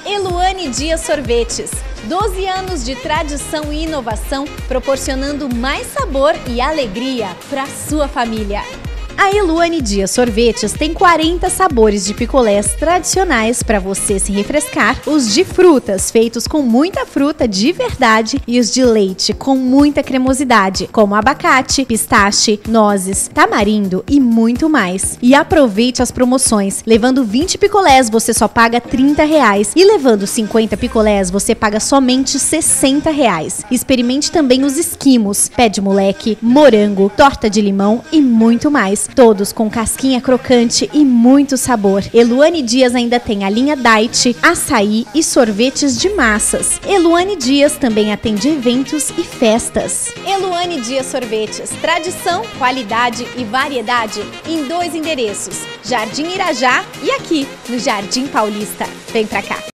Eluane Dias Sorvetes. 12 anos de tradição e inovação, proporcionando mais sabor e alegria para sua família. A Eluane Dias Sorvetes tem 40 sabores de picolés tradicionais para você se refrescar, os de frutas, feitos com muita fruta de verdade, e os de leite, com muita cremosidade, como abacate, pistache, nozes, tamarindo e muito mais. E aproveite as promoções. Levando 20 picolés, você só paga R$30, e levando 50 picolés, você paga somente R$60. Experimente também os esquimos, pé de moleque, morango, torta de limão e muito mais. Todos com casquinha crocante e muito sabor. Eluane Dias ainda tem a linha Diet, açaí e sorvetes de massas. Eluane Dias também atende eventos e festas. Eluane Dias Sorvetes, tradição, qualidade e variedade em 2 endereços, Jardim Irajá e aqui no Jardim Paulista. Vem pra cá!